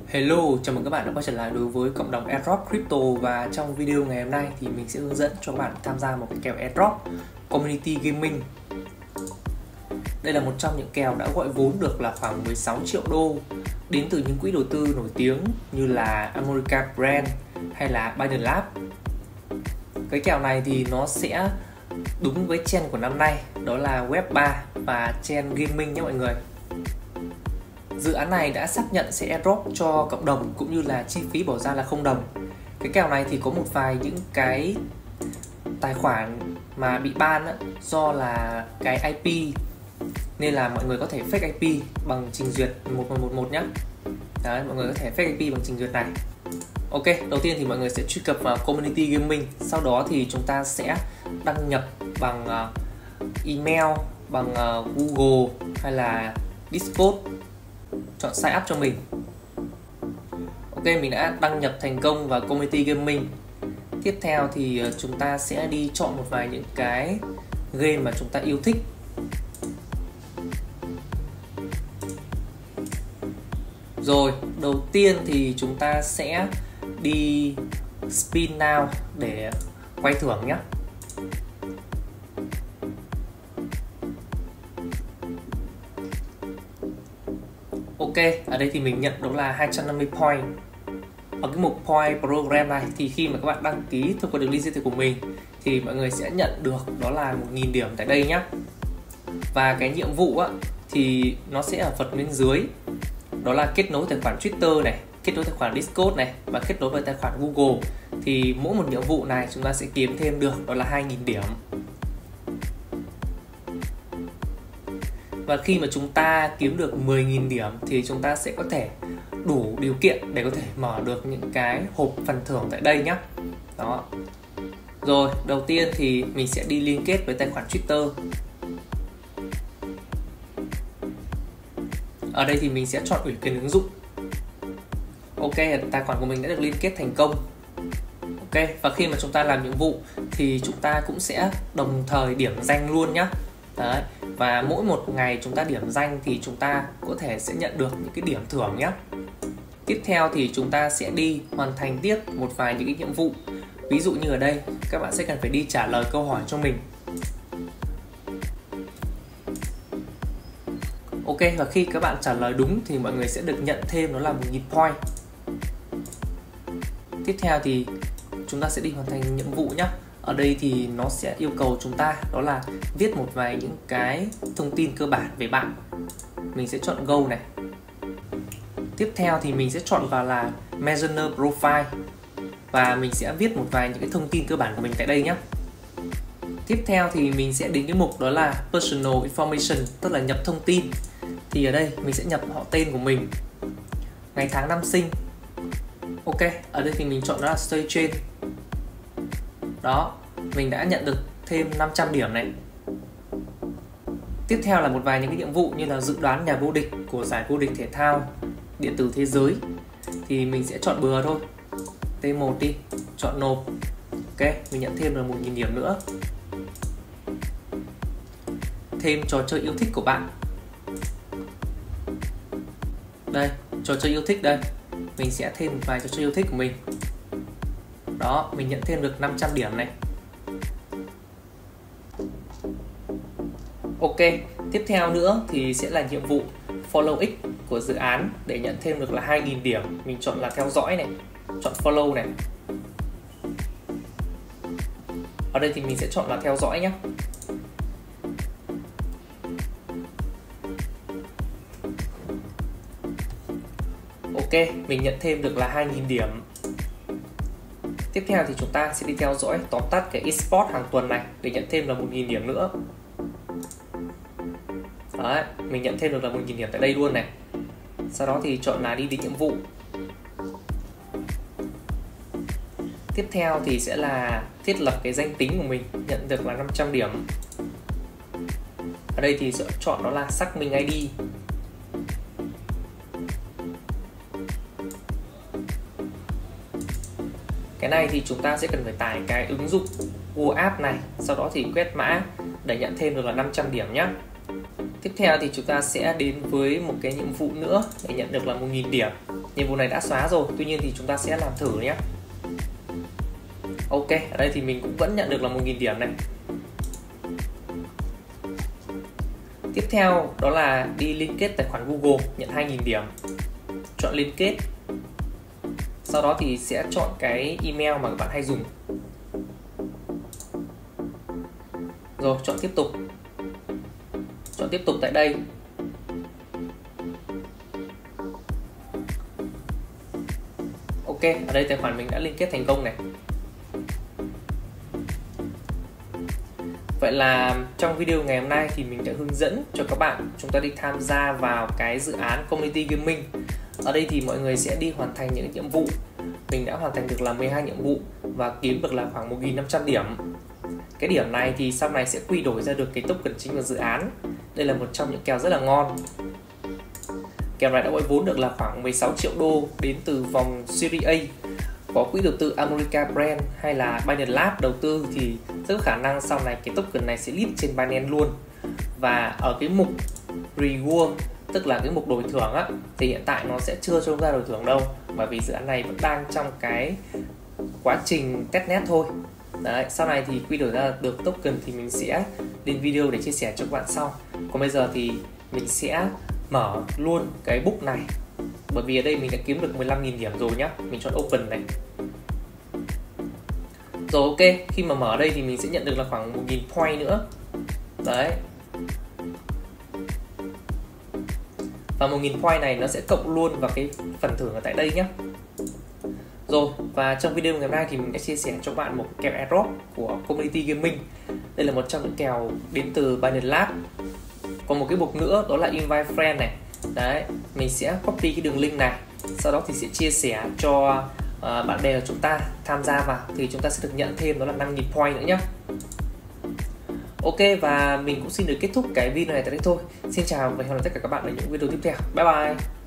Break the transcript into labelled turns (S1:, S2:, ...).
S1: Hello, chào mừng các bạn đã quay trở lại đối với cộng đồng Airdrop Crypto. Và trong video ngày hôm nay thì mình sẽ hướng dẫn cho các bạn tham gia một cái kèo Airdrop Community Gaming. Đây là một trong những kèo đã gọi vốn được là khoảng 16 triệu đô đến từ những quỹ đầu tư nổi tiếng như là America Brand hay là Binance Lab. Cái kèo này thì nó sẽ đúng với trend của năm nay, đó là Web 3 và trend gaming nhé mọi người. Dự án này đã xác nhận sẽ airdrop cho cộng đồng cũng như là chi phí bỏ ra là $0. Cái kèo này thì có một vài những cái tài khoản mà bị ban do là cái IP, nên là mọi người có thể fake IP bằng trình duyệt 1111 nhé. Đấy, mọi người có thể fake IP bằng trình duyệt này. Ok, đầu tiên thì mọi người sẽ truy cập vào Community Gaming. Sau đó thì chúng ta sẽ đăng nhập bằng email, bằng Google hay là Discord. Chọn sign up cho mình. Ok, mình đã đăng nhập thành công vào Community Gaming. Tiếp theo thì chúng ta sẽ đi chọn một vài những cái game mà chúng ta yêu thích. Rồi, đầu tiên thì chúng ta sẽ đi spin now để quay thưởng nhé. Ok, ở đây thì mình nhận đó là 250 point. Ở cái mục point program này thì khi mà các bạn đăng ký thông qua đường link giới thiệu của mình thì mọi người sẽ nhận được đó là 1.000 điểm tại đây nhé. Và cái nhiệm vụ thì nó sẽ ở phần bên dưới, đó là kết nối tài khoản Twitter này, kết nối tài khoản Discord này và kết nối với tài khoản Google. Thì mỗi một nhiệm vụ này chúng ta sẽ kiếm thêm được đó là 2.000 điểm. Và khi mà chúng ta kiếm được 10.000 điểm thì chúng ta sẽ có thể đủ điều kiện để có thể mở được những cái hộp phần thưởng tại đây nhé. Đó. Rồi, đầu tiên thì mình sẽ đi liên kết với tài khoản Twitter. Ở đây thì mình sẽ chọn ủy quyền ứng dụng. Ok, tài khoản của mình đã được liên kết thành công. Ok, và khi mà chúng ta làm nhiệm vụ thì chúng ta cũng sẽ đồng thời điểm danh luôn nhé. Đấy. Và mỗi một ngày chúng ta điểm danh thì chúng ta có thể sẽ nhận được những cái điểm thưởng nhé. Tiếp theo thì chúng ta sẽ đi hoàn thành tiếp một vài những cái nhiệm vụ. Ví dụ như ở đây các bạn sẽ cần phải đi trả lời câu hỏi cho mình. Ok, và khi các bạn trả lời đúng thì mọi người sẽ được nhận thêm đó là 1.000 point. Tiếp theo thì chúng ta sẽ đi hoàn thành nhiệm vụ nhé. Ở đây thì nó sẽ yêu cầu chúng ta đó là viết một vài những cái thông tin cơ bản về bạn. Mình sẽ chọn Go này. Tiếp theo thì mình sẽ chọn vào là Messenger Profile. Và mình sẽ viết một vài những cái thông tin cơ bản của mình tại đây nhé. Tiếp theo thì mình sẽ đến cái mục đó là Personal Information, tức là nhập thông tin. Thì ở đây mình sẽ nhập họ tên của mình, ngày tháng năm sinh. Ok, ở đây thì mình chọn đó là Stay trên. Đó, mình đã nhận được thêm 500 điểm này. Tiếp theo là một vài những cái nhiệm vụ như là dự đoán nhà vô địch của giải vô địch thể thao điện tử thế giới. Thì mình sẽ chọn bừa thôi, T1 đi, chọn nộp. Ok, mình nhận thêm được 1.000 điểm nữa. Thêm trò chơi yêu thích của bạn. Đây, trò chơi yêu thích đây. Mình sẽ thêm một vài trò chơi yêu thích của mình. Đó, mình nhận thêm được 500 điểm này. Ok, tiếp theo nữa thì sẽ là nhiệm vụ Follow X của dự án để nhận thêm được là 2.000 điểm. Mình chọn là theo dõi này, chọn Follow này. Ở đây thì mình sẽ chọn là theo dõi nhé. Ok, mình nhận thêm được là 2.000 điểm. Tiếp theo thì chúng ta sẽ đi theo dõi tóm tắt cái eSport hàng tuần này để nhận thêm là 1.000 điểm nữa. Đấy, mình nhận thêm được là 1.000 điểm tại đây luôn này. Sau đó thì chọn là đi đến nhiệm vụ. Tiếp theo thì sẽ là thiết lập cái danh tính của mình, nhận được là 500 điểm. Ở đây thì sẽ chọn đó là xác minh ID. Cái này thì chúng ta sẽ cần phải tải cái ứng dụng Google App này, sau đó thì quét mã để nhận thêm được là 500 điểm nhé. Tiếp theo thì chúng ta sẽ đến với một cái nhiệm vụ nữa để nhận được là 1.000 điểm. nhiệm vụ này đã xóa rồi, tuy nhiên thì chúng ta sẽ làm thử nhé. Ok, ở đây thì mình cũng vẫn nhận được là 1.000 điểm này. Tiếp theo đó là đi liên kết tài khoản Google, nhận 2.000 điểm. Chọn liên kết. Sau đó thì sẽ chọn cái email mà các bạn hay dùng. Rồi, chọn tiếp tục. Chọn tiếp tục tại đây. Ok, ở đây tài khoản mình đã liên kết thành công này. Vậy là trong video ngày hôm nay thì mình đã hướng dẫn cho các bạn chúng ta đi tham gia vào cái dự án Community Gaming. Ở đây thì mọi người sẽ đi hoàn thành những nhiệm vụ. Mình đã hoàn thành được là 12 nhiệm vụ và kiếm được là khoảng 1.500 điểm. Cái điểm này thì sau này sẽ quy đổi ra được cái token chính của dự án. Đây là một trong những kèo rất là ngon. Kèo này đã gọi vốn được là khoảng 16 triệu đô đến từ vòng Series A. Có quỹ đầu tư America Brand hay là Binance Lab đầu tư thì rất có khả năng sau này cái token này sẽ list trên Binance luôn. Và ở cái mục Reward, tức là cái mục đổi thưởng á, thì hiện tại nó sẽ chưa cho chúng ta đổi thưởng đâu, bởi vì dự án này vẫn đang trong cái quá trình testnet thôi. Đấy, sau này thì quy đổi ra được token thì mình sẽ lên video để chia sẻ cho các bạn sau. Còn bây giờ thì mình sẽ mở luôn cái book này, bởi vì ở đây mình đã kiếm được 15.000 điểm rồi nhá. Mình chọn open này. Rồi ok, khi mà mở đây thì mình sẽ nhận được là khoảng 1.000 point nữa. Đấy. Và 1.000 point này nó sẽ cộng luôn vào cái phần thưởng ở tại đây nhé. Rồi, và trong video ngày hôm nay thì mình đã chia sẻ cho các bạn một kèo airdrop của Community Gaming. Đây là một trong những kèo đến từ Binance Lab. Còn một cái mục nữa đó là Invite Friend này. Đấy, mình sẽ copy cái đường link này, sau đó thì sẽ chia sẻ cho bạn bè của chúng ta tham gia vào thì chúng ta sẽ được nhận thêm đó là 5.000 point nữa nhé. Ok, và mình cũng xin được kết thúc cái video này tại đây thôi. Xin chào và hẹn gặp lại tất cả các bạn ở những video tiếp theo. Bye bye.